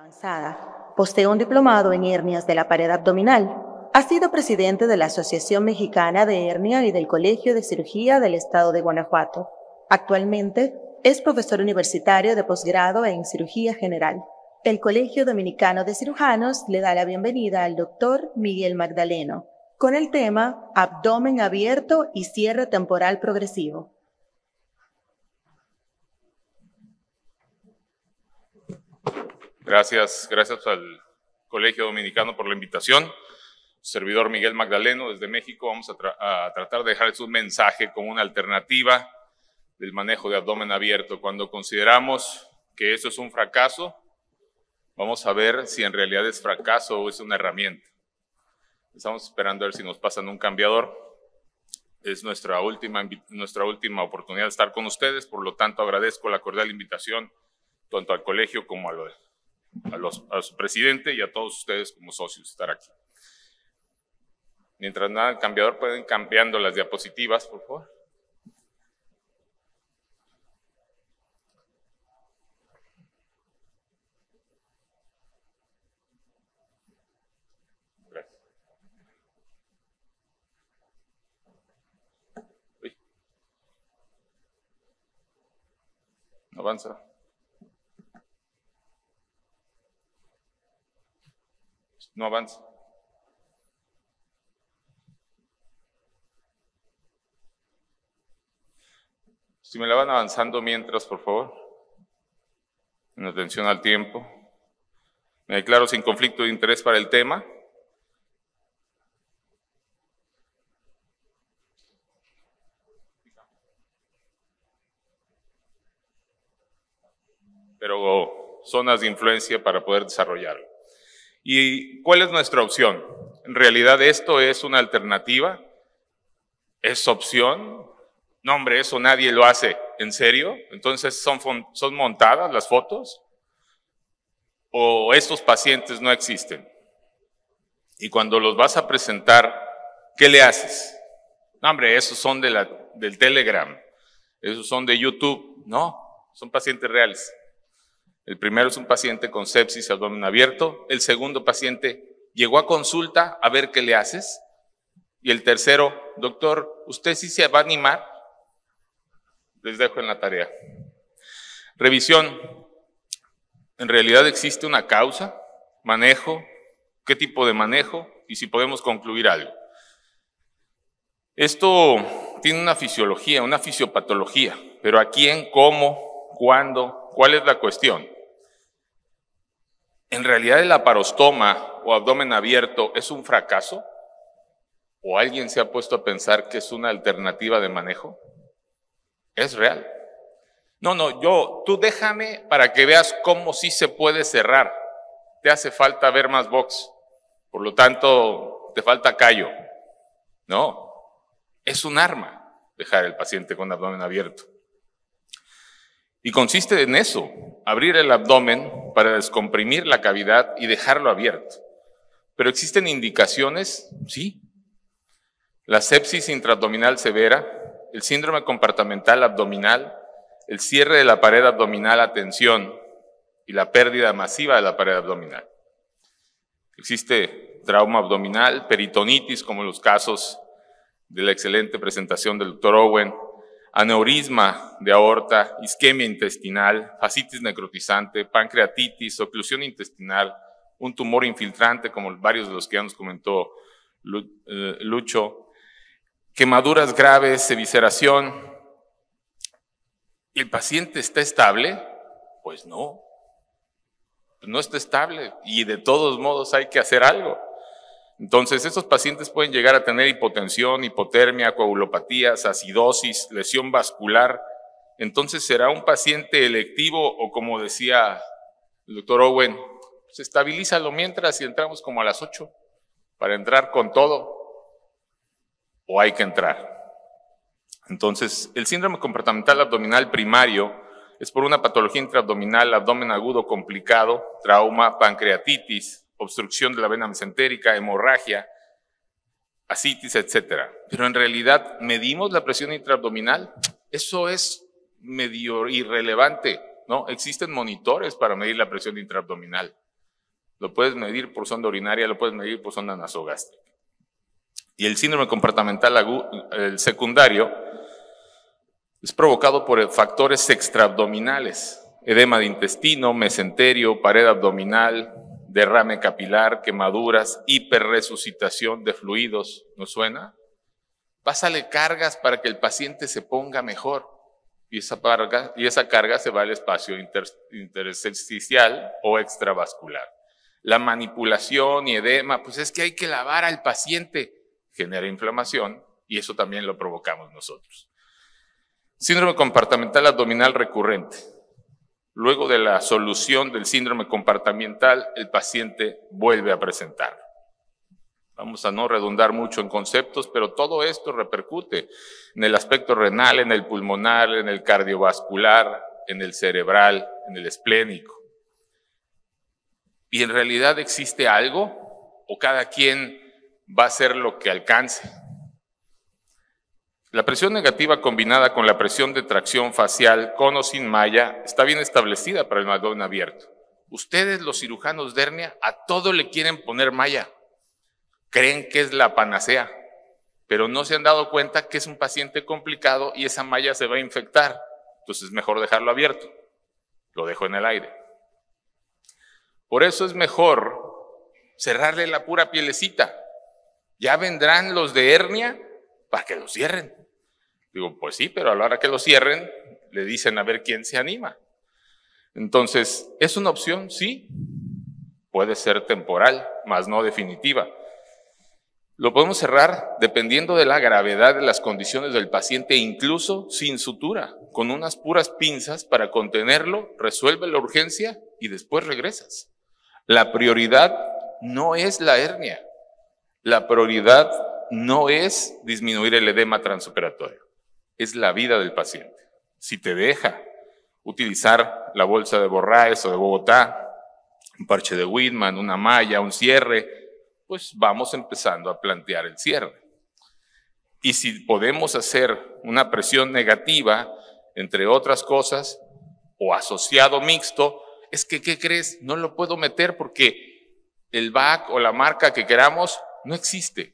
avanzada. Posee un diplomado en hernias de la pared abdominal. Ha sido presidente de la Asociación Mexicana de Hernia y del Colegio de Cirugía del Estado de Guanajuato. Actualmente es profesor universitario de posgrado en cirugía general. El Colegio Dominicano de Cirujanos le da la bienvenida al doctor Miguel Magdaleno con el tema Abdomen abierto y cierre temporal progresivo. Gracias al Colegio Dominicano por la invitación. Servidor Miguel Magdaleno desde México. Vamos a tratar de dejarles un mensaje como una alternativa del manejo de abdomen abierto. Cuando consideramos que eso es un fracaso, vamos a ver si en realidad es fracaso o es una herramienta. Estamos esperando a ver si nos pasan un cambiador. Es nuestra última oportunidad de estar con ustedes, por lo tanto agradezco la cordial invitación tanto al colegio como a su presidente y a todos ustedes como socios estar aquí. Mientras nada, el cambiador, pueden ir cambiando las diapositivas, por favor. Gracias. Uy. No avanza. No avanza. Si me la van avanzando mientras, por favor. En atención al tiempo. Me declaro sin conflicto de interés para el tema. Pero zonas de influencia para poder desarrollarlo. ¿Y cuál es nuestra opción? En realidad esto es una alternativa, es opción. No, hombre, eso nadie lo hace. ¿En serio? Entonces, ¿son montadas las fotos? ¿O estos pacientes no existen? Y cuando los vas a presentar, ¿qué le haces? No, hombre, esos son del Telegram, esos son de YouTube. No, son pacientes reales. El primero es un paciente con sepsis abdomen abierto. El segundo paciente llegó a consulta a ver qué le haces. Y el tercero, doctor, ¿usted sí se va a animar? Les dejo en la tarea. Revisión. ¿En realidad existe una causa? ¿Manejo? ¿Qué tipo de manejo? Y si podemos concluir algo. Esto tiene una fisiología, una fisiopatología. Pero ¿a quién, cómo, cuándo? ¿Cuál es la cuestión? ¿En realidad el laparostoma o abdomen abierto es un fracaso? ¿O alguien se ha puesto a pensar que es una alternativa de manejo? Es real. No, tú déjame para que veas cómo sí se puede cerrar. Te hace falta ver más box. Por lo tanto, te falta callo. No, es un arma dejar al paciente con abdomen abierto. Y consiste en eso, abrir el abdomen para descomprimir la cavidad y dejarlo abierto. ¿Pero existen indicaciones? Sí. La sepsis intraabdominal severa, el síndrome compartimental abdominal, el cierre de la pared abdominal a tensión y la pérdida masiva de la pared abdominal. Existe trauma abdominal, peritonitis, como los casos de la excelente presentación del doctor Owen, aneurisma de aorta, isquemia intestinal, fascitis necrotizante, pancreatitis, oclusión intestinal, un tumor infiltrante, como varios de los que ya nos comentó Lucho, quemaduras graves, evisceración. ¿Y el paciente está estable? Pues no está estable y de todos modos hay que hacer algo. Entonces, estos pacientes pueden llegar a tener hipotensión, hipotermia, coagulopatías, acidosis, lesión vascular. Entonces, ¿será un paciente electivo o, como decía el doctor Owen, pues estabilízalo mientras y entramos como a las 8 para entrar con todo? ¿O hay que entrar? Entonces, el síndrome compartimental abdominal primario es por una patología intraabdominal, abdomen agudo complicado, trauma, pancreatitis, obstrucción de la vena mesentérica, hemorragia, ascitis, etc. Pero en realidad, ¿medimos la presión intraabdominal? Eso es medio irrelevante, ¿no? Existen monitores para medir la presión intraabdominal. Lo puedes medir por sonda urinaria, lo puedes medir por sonda nasogástrica. Y el síndrome comportamental el secundario es provocado por factores extraabdominales, edema de intestino, mesenterio, pared abdominal, derrame capilar, quemaduras, hiperresucitación de fluidos. ¿No suena? Pásale cargas para que el paciente se ponga mejor. Y esa carga se va al espacio intersticial o extravascular. La manipulación y edema, pues es que hay que lavar al paciente. Genera inflamación y eso también lo provocamos nosotros. Síndrome comportamental abdominal recurrente. Luego de la solución del síndrome comportamental, el paciente vuelve a presentar. Vamos a no redundar mucho en conceptos, pero todo esto repercute en el aspecto renal, en el pulmonar, en el cardiovascular, en el cerebral, en el esplénico. ¿Y en realidad existe algo? ¿O cada quien va a hacer lo que alcance? La presión negativa combinada con la presión de tracción facial con o sin malla está bien establecida para el abdomen abierto. Ustedes, los cirujanos de hernia, a todo le quieren poner malla. Creen que es la panacea, pero no se han dado cuenta que es un paciente complicado y esa malla se va a infectar. Entonces es mejor dejarlo abierto. Lo dejo en el aire. Por eso es mejor cerrarle la pura pielecita. Ya vendrán los de hernia para que lo cierren. Digo, pues sí, pero a la hora que lo cierren, le dicen a ver quién se anima. Entonces, ¿es una opción? Sí. Puede ser temporal, mas no definitiva. Lo podemos cerrar dependiendo de la gravedad de las condiciones del paciente, incluso sin sutura, con unas puras pinzas para contenerlo, resuelve la urgencia y después regresas. La prioridad no es la hernia. La prioridad no es disminuir el edema transoperatorio, es la vida del paciente. Si te deja utilizar la bolsa de Borraes o de Bogotá, un parche de Whitman, una malla, un cierre, pues vamos empezando a plantear el cierre. Y si podemos hacer una presión negativa, entre otras cosas, o asociado mixto, es que, ¿qué crees? No lo puedo meter porque el VAC o la marca que queramos no existe.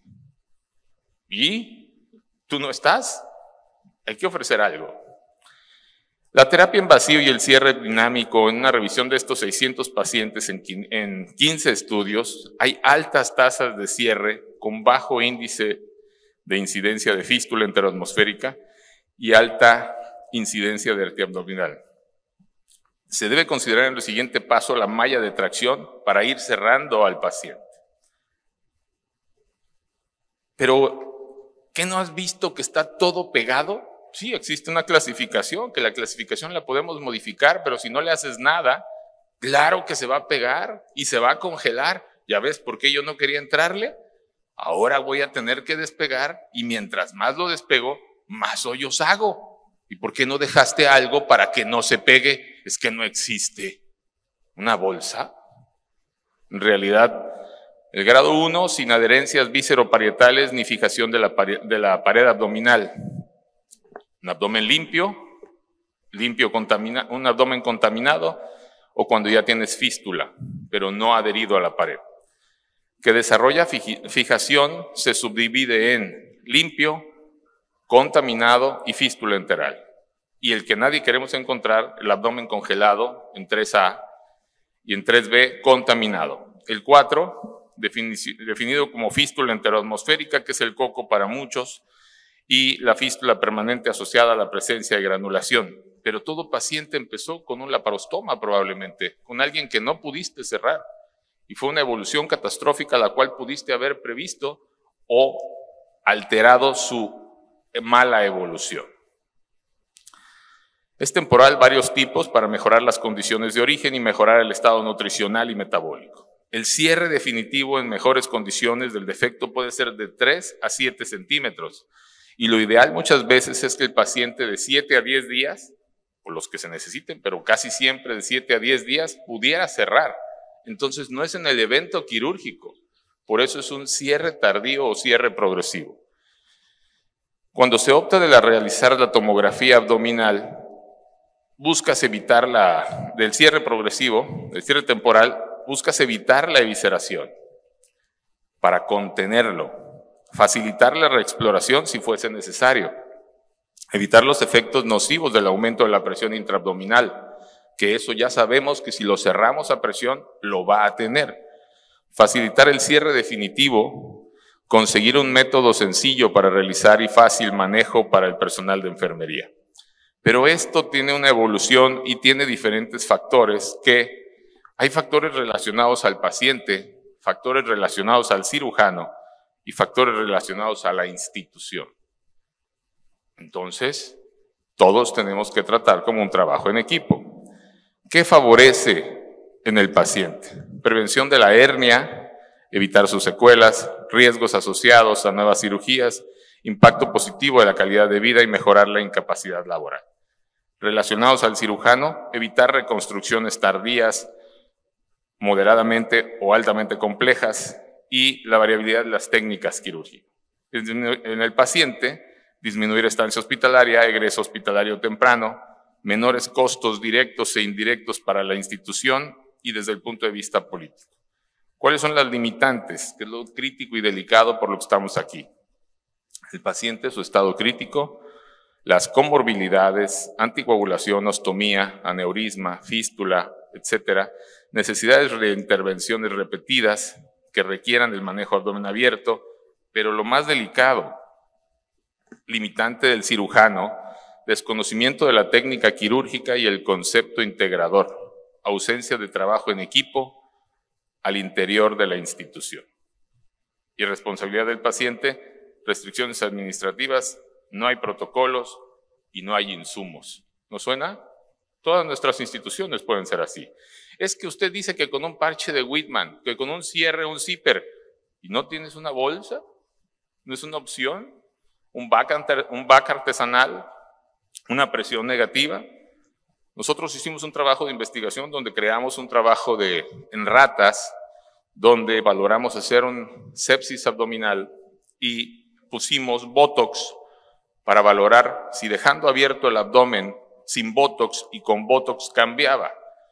¿Y tú no estás? Hay que ofrecer algo. La terapia en vacío y el cierre dinámico, en una revisión de estos 600 pacientes en 15 estudios, hay altas tasas de cierre con bajo índice de incidencia de fístula enteroatmosférica y alta incidencia de hernia abdominal. Se debe considerar en el siguiente paso la malla de tracción para ir cerrando al paciente. Pero, ¿qué no has visto que está todo pegado? Sí, existe una clasificación, que la clasificación la podemos modificar, pero si no le haces nada, claro que se va a pegar y se va a congelar. ¿Ya ves por qué yo no quería entrarle? Ahora voy a tener que despegar y mientras más lo despego, más hoyos hago. ¿Y por qué no dejaste algo para que no se pegue? Es que no existe una bolsa. En realidad, el grado 1, sin adherencias víscero-parietales ni fijación de la pared abdominal. Un abdomen limpio, un abdomen contaminado, o cuando ya tienes fístula, pero no adherido a la pared. Que desarrolla fijación se subdivide en limpio, contaminado y fístula enteral. Y el que nadie queremos encontrar, el abdomen congelado en 3A y en 3B contaminado. El 4, definido como fístula enteroatmosférica, que es el coco para muchos, y la fístula permanente asociada a la presencia de granulación. Pero todo paciente empezó con un laparostoma probablemente, con alguien que no pudiste cerrar. Y fue una evolución catastrófica la cual pudiste haber previsto o alterado su mala evolución. Es temporal varios tipos para mejorar las condiciones de origen y mejorar el estado nutricional y metabólico. El cierre definitivo en mejores condiciones del defecto puede ser de 3 a 7 centímetros. Y lo ideal muchas veces es que el paciente de 7 a 10 días, o los que se necesiten, pero casi siempre de 7 a 10 días, pudiera cerrar. Entonces no es en el evento quirúrgico, por eso es un cierre tardío o cierre progresivo. Cuando se opta de realizar la tomografía abdominal, buscas evitar del cierre progresivo, del cierre temporal, buscas evitar la evisceración para contenerlo, facilitar la reexploración si fuese necesario, evitar los efectos nocivos del aumento de la presión intraabdominal, que eso ya sabemos que si lo cerramos a presión lo va a tener, facilitar el cierre definitivo, conseguir un método sencillo para realizar y fácil manejo para el personal de enfermería. Pero esto tiene una evolución y tiene diferentes factores hay factores relacionados al paciente, factores relacionados al cirujano y factores relacionados a la institución. Entonces, todos tenemos que tratar como un trabajo en equipo. ¿Qué favorece en el paciente? Prevención de la hernia, evitar sus secuelas, riesgos asociados a nuevas cirugías, impacto positivo de la calidad de vida y mejorar la incapacidad laboral. Relacionados al cirujano, evitar reconstrucciones tardías, moderadamente o altamente complejas y la variabilidad de las técnicas quirúrgicas. En el paciente, disminuir estancia hospitalaria, egreso hospitalario temprano, menores costos directos e indirectos para la institución y desde el punto de vista político. ¿Cuáles son las limitantes? Que es lo crítico y delicado por lo que estamos aquí. El paciente, su estado crítico, las comorbilidades, anticoagulación, ostomía, aneurisma, fístula, etcétera, necesidades de intervenciones repetidas que requieran el manejo abdomen abierto, pero lo más delicado, limitante del cirujano, desconocimiento de la técnica quirúrgica y el concepto integrador, ausencia de trabajo en equipo al interior de la institución. Irresponsabilidad del paciente, restricciones administrativas, no hay protocolos y no hay insumos. ¿No suena? Todas nuestras instituciones pueden ser así. Es que usted dice que con un parche de Whitman, que con un cierre, un zipper, y no tienes una bolsa, no es una opción, un back artesanal, una presión negativa. Nosotros hicimos un trabajo de investigación donde creamos un trabajo en ratas, donde valoramos hacer un sepsis abdominal y pusimos Botox para valorar si dejando abierto el abdomen sin Botox y con Botox cambiaba.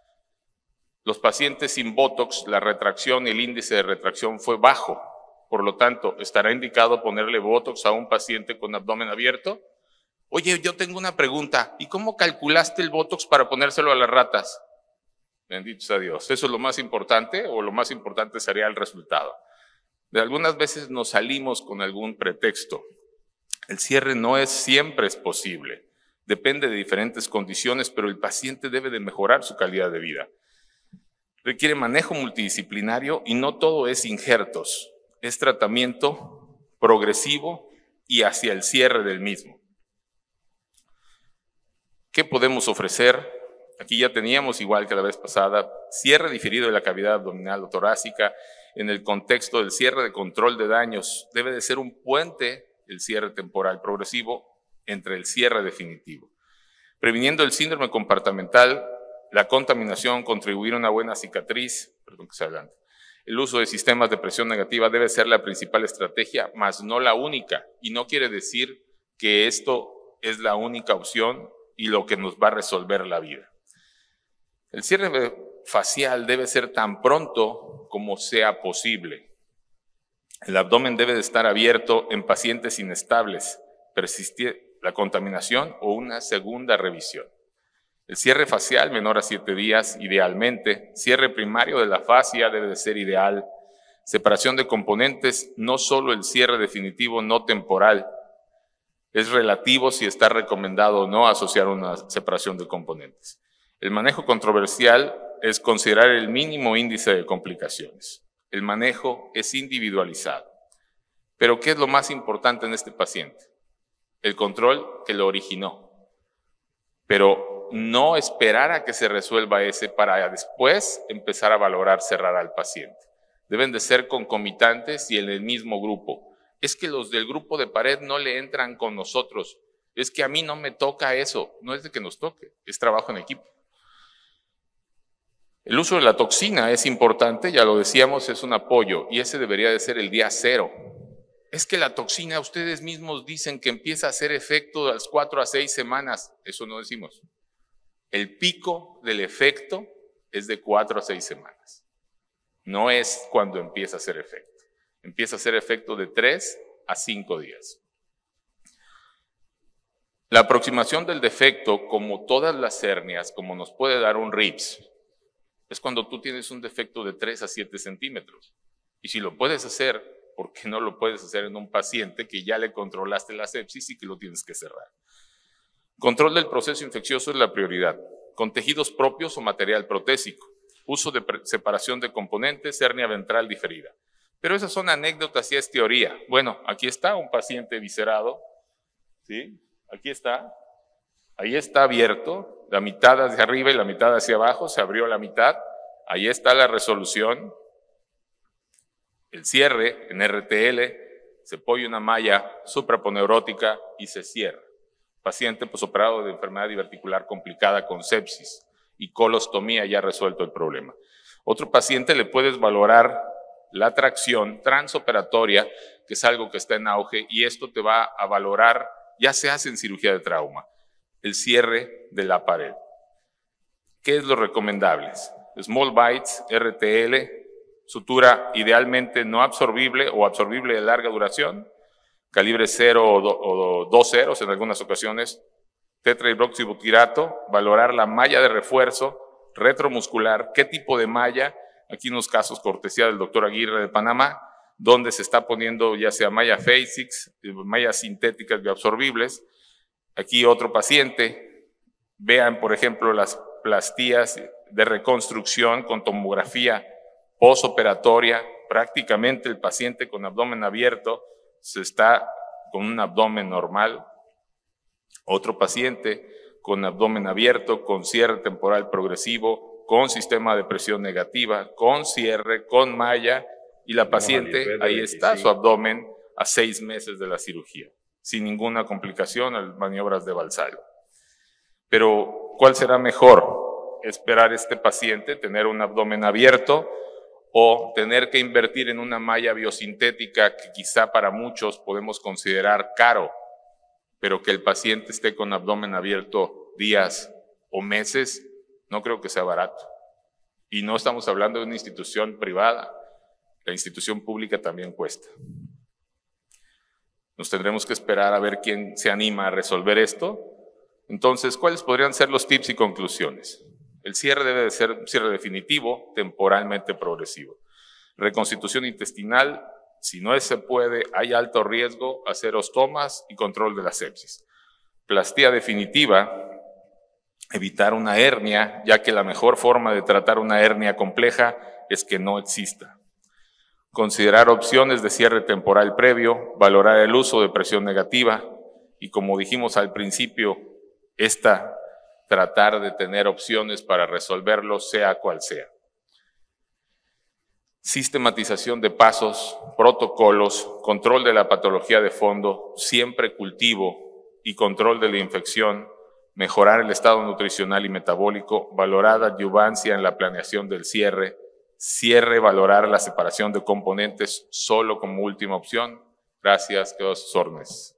Los pacientes sin Botox, la retracción y el índice de retracción fue bajo. Por lo tanto, ¿estará indicado ponerle Botox a un paciente con abdomen abierto? Oye, yo tengo una pregunta. ¿Y cómo calculaste el Botox para ponérselo a las ratas? Bendito sea Dios. ¿Eso es lo más importante o lo más importante sería el resultado? De algunas veces nos salimos con algún pretexto. El cierre no siempre es posible. Depende de diferentes condiciones, pero el paciente debe de mejorar su calidad de vida. Requiere manejo multidisciplinario y no todo es injertos. Es tratamiento progresivo y hacia el cierre del mismo. ¿Qué podemos ofrecer? Aquí ya teníamos, igual que la vez pasada, cierre diferido de la cavidad abdominal o torácica en el contexto del cierre de control de daños. Debe de ser un puente el cierre temporal progresivo entre el cierre definitivo. Previniendo el síndrome compartimental, la contaminación, contribuir a una buena cicatriz, el uso de sistemas de presión negativa debe ser la principal estrategia, mas no la única. Y no quiere decir que esto es la única opción y lo que nos va a resolver la vida. El cierre facial debe ser tan pronto como sea posible. El abdomen debe de estar abierto en pacientes inestables, persiste la contaminación o una segunda revisión. El cierre facial menor a 7 días, idealmente. Cierre primario de la fascia debe de ser ideal. Separación de componentes, no solo el cierre definitivo no temporal. Es relativo si está recomendado o no asociar una separación de componentes. El manejo controversial es considerar el mínimo índice de complicaciones. El manejo es individualizado. Pero ¿qué es lo más importante en este paciente? El control que lo originó. Pero no esperar a que se resuelva ese para después empezar a valorar cerrar al paciente. Deben de ser concomitantes y en el mismo grupo. Es que los del grupo de pared no le entran con nosotros. Es que a mí no me toca eso. No es de que nos toque, es trabajo en equipo. El uso de la toxina es importante, ya lo decíamos, es un apoyo y ese debería de ser el día 0. Es que la toxina, ustedes mismos dicen que empieza a hacer efecto a las 4 a 6 semanas. Eso no decimos. El pico del efecto es de 4 a 6 semanas. No es cuando empieza a hacer efecto. Empieza a hacer efecto de 3 a 5 días. La aproximación del defecto, como todas las hernias, como nos puede dar un RIPS, es cuando tú tienes un defecto de 3 a 7 centímetros. Y si lo puedes hacer, ¿por qué no lo puedes hacer en un paciente que ya le controlaste la sepsis y que lo tienes que cerrar? Control del proceso infeccioso es la prioridad, con tejidos propios o material protésico, uso de separación de componentes, hernia ventral diferida. Pero esas son anécdotas y es teoría. Bueno, aquí está un paciente viscerado, ¿sí? Aquí está, ahí está abierto, la mitad hacia arriba y la mitad hacia abajo, se abrió la mitad, ahí está la resolución, el cierre en RTL, se pone una malla supraponeurótica y se cierra. Paciente posoperado de enfermedad diverticular complicada con sepsis y colostomía, ya resuelto el problema. Otro paciente le puedes valorar la tracción transoperatoria, que es algo que está en auge, y esto te va a valorar, ya se hace en cirugía de trauma, el cierre de la pared. ¿Qué es lo recomendable? Small bites, RTL, sutura idealmente no absorbible o absorbible de larga duración, calibre 0 o 2 ceros en algunas ocasiones, tetrahidroxibutirato, valorar la malla de refuerzo retromuscular, qué tipo de malla, aquí unos casos cortesía del doctor Aguirre de Panamá, donde se está poniendo ya sea malla Phasix, mallas sintéticas bioabsorbibles. Aquí otro paciente, vean por ejemplo las plastías de reconstrucción con tomografía posoperatoria, prácticamente el paciente con abdomen abierto se está con un abdomen normal. Otro paciente con abdomen abierto, con cierre temporal progresivo, con sistema de presión negativa, con cierre, con malla, y la paciente, ahí está su abdomen a 6 meses de la cirugía, sin ninguna complicación, las maniobras de Valsalva. Pero, ¿cuál será mejor? ¿Esperar a este paciente, tener un abdomen abierto, o tener que invertir en una malla biosintética que quizá para muchos podemos considerar caro, pero que el paciente esté con abdomen abierto días o meses? No creo que sea barato. Y no estamos hablando de una institución privada, la institución pública también cuesta. Nos tendremos que esperar a ver quién se anima a resolver esto. Entonces, ¿cuáles podrían ser los tips y conclusiones? El cierre debe de ser un cierre definitivo, temporalmente progresivo. Reconstitución intestinal, si no se puede, hay alto riesgo, hacer ostomas y control de la sepsis. Plastía definitiva, evitar una hernia, ya que la mejor forma de tratar una hernia compleja es que no exista. Considerar opciones de cierre temporal previo, valorar el uso de presión negativa y, como dijimos al principio, tratar de tener opciones para resolverlo, sea cual sea. Sistematización de pasos, protocolos, control de la patología de fondo, siempre cultivo y control de la infección, mejorar el estado nutricional y metabólico, valorar adyuvancia en la planeación del cierre, valorar la separación de componentes solo como última opción. Gracias, quedo a sus órdenes.